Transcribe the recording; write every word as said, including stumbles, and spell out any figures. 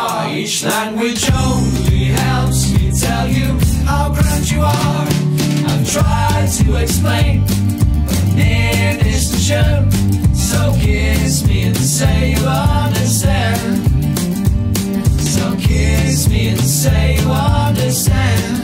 are. Each language only helps me tell you how grand you are. I've tried to explain, but near distant. So kiss me and say you understand. So kiss me and say you understand.